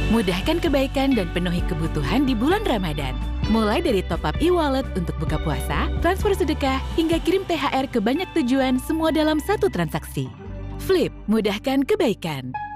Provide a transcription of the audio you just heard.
Mudahkan kebaikan dan penuhi kebutuhan di bulan Ramadan. Mulai dari top up e-wallet untuk buka puasa, transfer sedekah, hingga kirim THR ke banyak tujuan semua dalam satu transaksi. Flip, mudahkan kebaikan.